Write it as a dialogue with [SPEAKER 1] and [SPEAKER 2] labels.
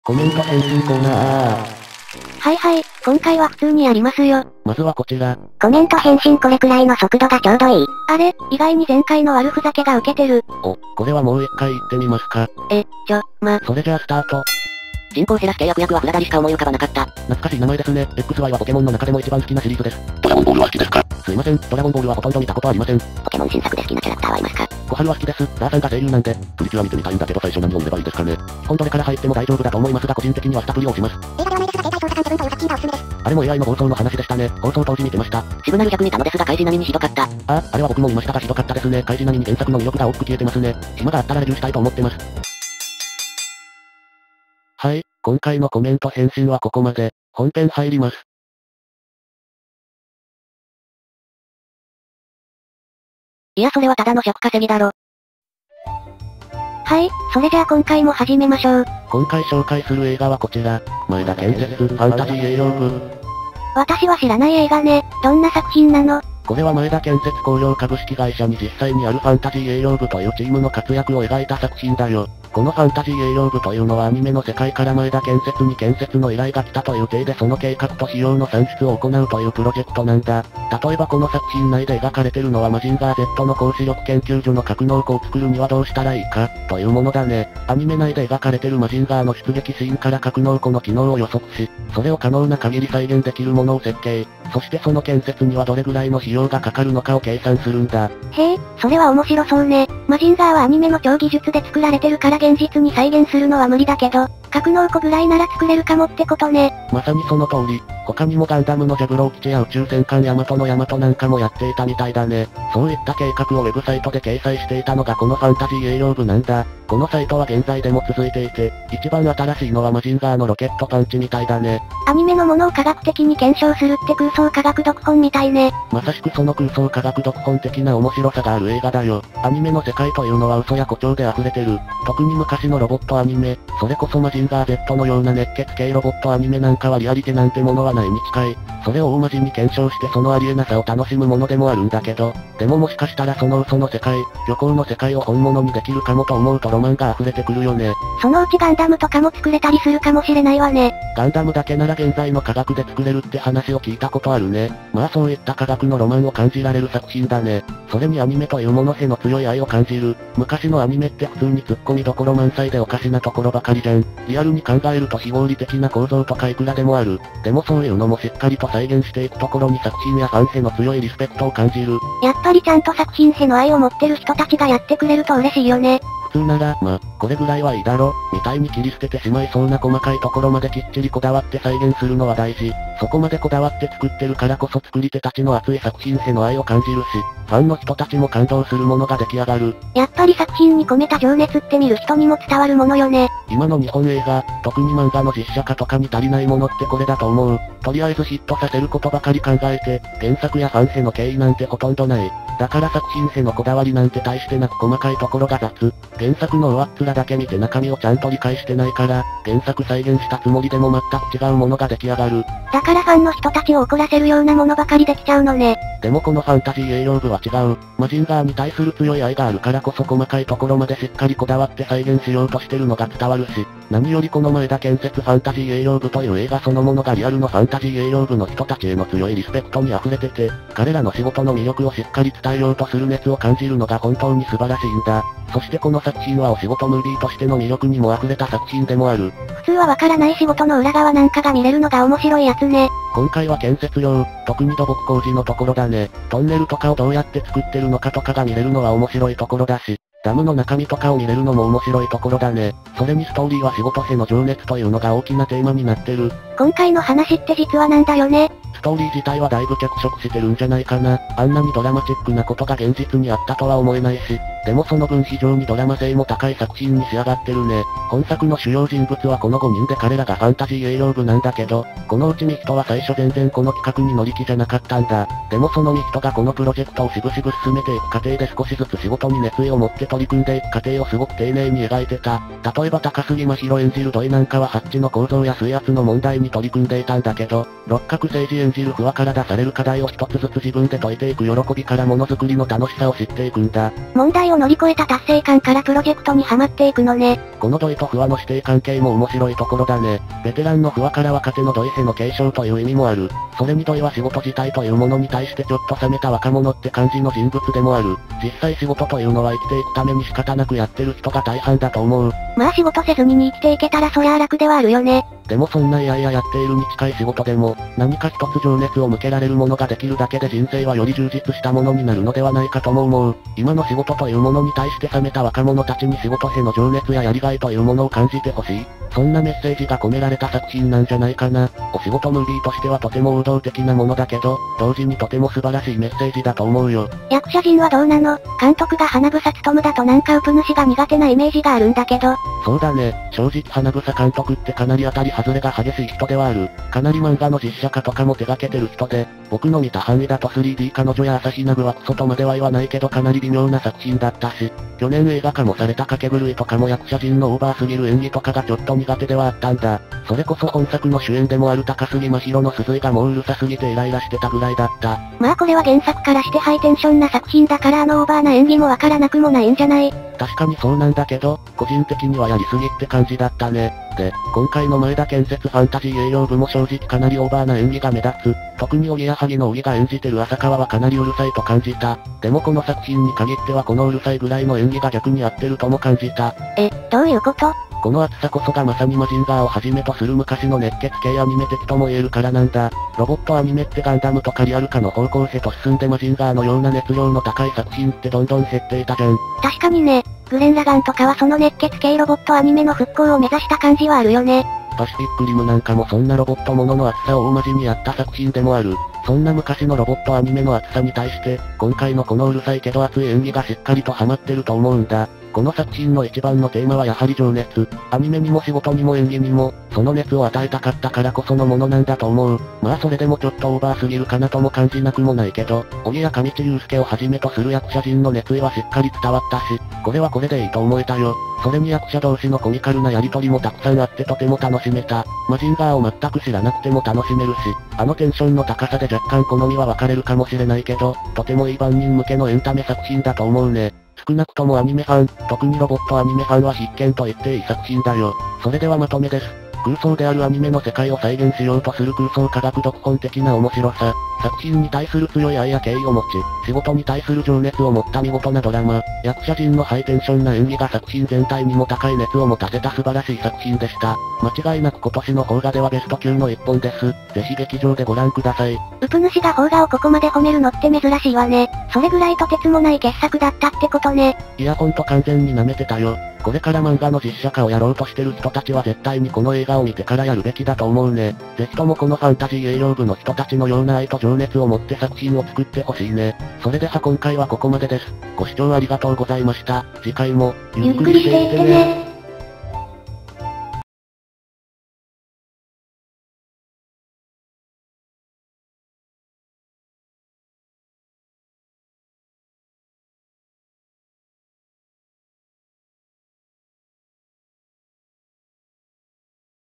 [SPEAKER 1] コメント返信コーナー。
[SPEAKER 2] はいはい、今回は普通にやりますよ。
[SPEAKER 1] まずはこちら。
[SPEAKER 2] コメント返信これくらいの速度がちょうどいい。あれ、意外に前回の悪ふざけが受けてる。
[SPEAKER 1] お、これはもう一回言ってみますか。それじゃあスタート。
[SPEAKER 3] 人口減らし契約役はフラダリしか思い浮かばなかった。
[SPEAKER 1] 懐かしい名前ですね。XY はポケモンの中でも一番好きなシリーズです。
[SPEAKER 3] ドラゴンボールは好きですか？
[SPEAKER 1] すいません、ドラゴンボールはほとんど見たことありません。
[SPEAKER 3] ポケモン新作で好きなキャラクターはいますか？
[SPEAKER 1] 小春は好きです。ダーさんが声優なんで。プリキュア見てみたいんだけど最初何を見ればいいですかね。本どれから入っても大丈夫だと思いますが個人的にはスタプリを押します。
[SPEAKER 4] 映画ではないですが携帯調査官自分という作品がおすすめです。
[SPEAKER 1] あれも AI の暴走の話でしたね。放送当時見てました。
[SPEAKER 3] シグナル逆にたのですが開示並みにひどかった。
[SPEAKER 1] あれは僕も見ましたがひどかったですね。開示並みに原作の魅力が大きく消えてますね。暇があったらレビューしたいと思ってます。はい、今回のコメント返信はここまで。本編入ります。
[SPEAKER 3] いやそれはただの尺稼ぎだろ。
[SPEAKER 2] はい、それじゃあ今回も始めましょう。
[SPEAKER 1] 今回紹介する映画はこちら。前田建設ファンタジー栄養部。
[SPEAKER 2] 私は知らない映画ね。どんな作品なの？
[SPEAKER 1] これは前田建設工業株式会社に実際にあるファンタジー栄養部というチームの活躍を描いた作品だよ。このファンタジー栄養部というのはアニメの世界から前田建設に建設の依頼が来たという体でその計画と費用の算出を行うというプロジェクトなんだ。例えばこの作品内で描かれてるのはマジンガー Z の高視力研究所の格納庫を作るにはどうしたらいいか、というものだね。アニメ内で描かれてるマジンガーの出撃シーンから格納庫の機能を予測し、それを可能な限り再現できるものを設計。そしてその建設にはどれぐらいの費用がかかるのかを計算するんだ。
[SPEAKER 2] へえ、それは面白そうね。マジンガーはアニメの超技術で作られてるから現実に再現するのは無理だけど、格納庫ぐらいなら作れるかもってことね。
[SPEAKER 1] まさにその通り。他にもガンダムのジャグロー基地や宇宙戦艦ヤマトのヤマトなんかもやっていたみたいだね。そういった計画をウェブサイトで掲載していたのがこのファンタジー栄養部なんだ。このサイトは現在でも続いていて、一番新しいのはマジンガーのロケットパンチみたいだね。
[SPEAKER 2] アニメのものを科学的に検証するって空想科学読本みたいね。
[SPEAKER 1] まさしくその空想科学読本的な面白さがある映画だよ。アニメの世界というのは嘘や誇張で溢れてる。特に昔のロボットアニメ、それこそマジンガー Z のような熱血系ロボットアニメなんかはリアリティなんてものはないに近い。それを大真面目に検証してそのありえなさを楽しむものでもあるんだけど、でももしかしたらその嘘の世界、虚構の世界を本物にできるかもと思うとロマンが溢れてくるよね。
[SPEAKER 2] そのうちガンダムとかも作れたりするかもしれないわね。
[SPEAKER 1] ガンダムだけなら現在の科学で作れるって話を聞いたことあるね。まあそういった科学のロマンを感じられる作品だね。それにアニメというものへの強い愛を感じる。昔のアニメって普通にツッコミどころ満載でおかしなところばかりじゃん。リアルに考えると非合理的な構造とかいくらでもある。でもそういうのもしっかりと再現していくところに作品やファンへの強いリスペクトを感じる。
[SPEAKER 2] やっぱりちゃんと作品への愛を持ってる人たちがやってくれると嬉しいよね。
[SPEAKER 1] 普通なら、これぐらいはいいだろ、みたいに切り捨ててしまいそうな細かいところまできっちりこだわって再現するのは大事。そこまでこだわって作ってるからこそ作り手たちの熱い作品への愛を感じるし、ファンの人たちも感動するものが出来上がる。
[SPEAKER 2] やっぱり作品に込めた情熱って見る人にも伝わるものよね。
[SPEAKER 1] 今の日本映画、特に漫画の実写化とかに足りないものってこれだと思う。とりあえずヒットさせることばかり考えて、原作やファンへの敬意なんてほとんどない。だから作品へのこだわりなんて大してなく細かいところが雑。原作の上っ面だけ見て中身をちゃんと理解してないから、原作再現したつもりでも全く違うものが出来上がる。
[SPEAKER 2] だからファンの人たちを怒らせるようなものばかりできちゃうのね。
[SPEAKER 1] でもこのファンタジー栄養部は違う。マジンガーに対する強い愛があるからこそ細かいところまでしっかりこだわって再現しようとしてるのが伝わるし、何よりこの前田建設ファンタジー栄養部という映画そのものがリアルのファンタジー栄養部の人たちへの強いリスペクトに溢れてて、彼らの仕事の魅力をしっかり伝えようとする熱を感じるのが本当に素晴らしいんだ。そしてこの作品はお仕事ムービーとしての魅力にも溢れた作品でもある。
[SPEAKER 2] 普通はわからない仕事の裏側なんかが見れるのが面白いやつね。
[SPEAKER 1] 今回は建設用、特に土木工事のところだね。トンネルとかをどうやって作ってるのかとかが見れるのは面白いところだし、ダムの中身とかを見れるのも面白いところだね。それにストーリーは仕事への情熱というのが大きなテーマになってる。
[SPEAKER 2] 今回の話って実はなんだよね。
[SPEAKER 1] ストーリー自体はだいぶ脚色してるんじゃないかな。あんなにドラマチックなことが現実にあったとは思えないし、でもその分非常にドラマ性も高い作品に仕上がってるね。本作の主要人物はこの5人で彼らがファンタジー栄養部なんだけど、このうちミヒトは最初全然この企画に乗り気じゃなかったんだ。でもそのミヒトがこのプロジェクトをしぶしぶ進めていく過程で少しずつ仕事に熱意を持って取り組んでいく過程をすごく丁寧に描いてた。例えば高杉真宙演じる土井なんかはハッチの構造や水圧の問題に取り組んでいたんだけど、六角誠治演じる不破から出される課題を一つずつ自分で解いていく喜びからものづくりの楽しさを知っていくんだ。
[SPEAKER 2] 問題をを乗り越えた達成感からプロジェクトにはまっていくのね。
[SPEAKER 1] この土井と不破の師弟関係も面白いところだね。ベテランの不破から若手の土井への継承という意味もある。それに土井は仕事自体というものに対してちょっと冷めた若者って感じの人物でもある。実際仕事というのは生きていくために仕方なくやってる人が大半だと思う。
[SPEAKER 2] まあ仕事せずに生きていけたらそりゃあ楽ではあるよね。
[SPEAKER 1] でもそんないやいややっているに近い仕事でも、何か一つ情熱を向けられるものができるだけで人生はより充実したものになるのではないかとも思う。今の仕事というものに対して冷めた若者たちに仕事への情熱ややりがいというものを感じてほしい。そんなメッセージが込められた作品なんじゃないかな。お仕事ムービーとしてはとても王道的なものだけど、同時にとても素晴らしいメッセージだと思うよ。
[SPEAKER 2] 役者陣はどうなの？監督が花房勉だとなんかウプ主が苦手なイメージがあるんだけど。
[SPEAKER 1] そうだね。正直花房監督ってかなり当たり外れが激しい人ではある。かなり漫画の実写化とかも手掛けてる人で、僕の見た範囲だと 3D 彼女や朝日奈具はクソとまでは言わないけどかなり微妙な作品だったし、去年映画化もされた掛け狂いとかも役者陣のオーバーすぎる演技とかがちょっと苦手ではあったんだ。それこそ本作の主演でもある高杉真宙の鈴井がもううるさすぎてイライラしてたぐらいだった。
[SPEAKER 2] まあこれは原作からしてハイテンションな作品だからオーバーな演技もわからなくもないんじゃない？
[SPEAKER 1] 確かにそうなんだけど、個人的にはやりすぎって感じだったね。で、今回の前田建設ファンタジー営業部も正直かなりオーバーな演技が目立つ。特におぎやはぎのおぎが演じてる浅川はかなりうるさいと感じた。でもこの作品に限ってはこのうるさいぐらいの演技が逆に合ってるとも感じた。
[SPEAKER 2] どういうこと？
[SPEAKER 1] この熱さこそがまさにマジンガーをはじめとする昔の熱血系アニメ的とも言えるからなんだ。ロボットアニメってガンダムとかリアル化の方向へと進んでマジンガーのような熱量の高い作品ってどんどん減っていたじゃん。
[SPEAKER 2] 確かにね、グレン・ラガンとかはその熱血系ロボットアニメの復興を目指した感じはあるよね。
[SPEAKER 1] パシフィックリムなんかもそんなロボットものの熱さを大マジにやった作品でもある。そんな昔のロボットアニメの熱さに対して、今回のこのうるさいけど熱い演技がしっかりとハマってると思うんだ。この作品の一番のテーマはやはり情熱。アニメにも仕事にも演技にも、その熱を与えたかったからこそのものなんだと思う。まあそれでもちょっとオーバーすぎるかなとも感じなくもないけど、小木や上地雄介をはじめとする役者陣の熱意はしっかり伝わったし、これはこれでいいと思えたよ。それに役者同士のコミカルなやりとりもたくさんあってとても楽しめた。マジンガーを全く知らなくても楽しめるし、あのテンションの高さで若干好みは分かれるかもしれないけど、とてもいい万人向けのエンタメ作品だと思うね。少なくともアニメファン、特にロボットアニメファンは必見と言っていい作品だよ。それではまとめです。空想であるアニメの世界を再現しようとする空想科学読本的な面白さ。作品に対する強い愛や敬意を持ち、仕事に対する情熱を持った見事なドラマ、役者陣のハイテンションな演技が作品全体にも高い熱を持たせた素晴らしい作品でした。間違いなく今年の邦画ではベスト級の一本です。ぜひ劇場でご覧ください。
[SPEAKER 2] ウプ主が邦画をここまで褒めるのって珍しいわね。それぐらいとてつもない傑作だったってことね。
[SPEAKER 1] いやほんと完全に舐めてたよ。これから漫画の実写化をやろうとしてる人たちは絶対にこの映画を見てからやるべきだと思うね。ぜひともこのファンタジー営業部の人たちのような愛と情熱を持って作品を作ってほしいね。それでは今回はここまでです。ご視聴ありがとうございました。次回も、
[SPEAKER 2] ゆっくりしていってね。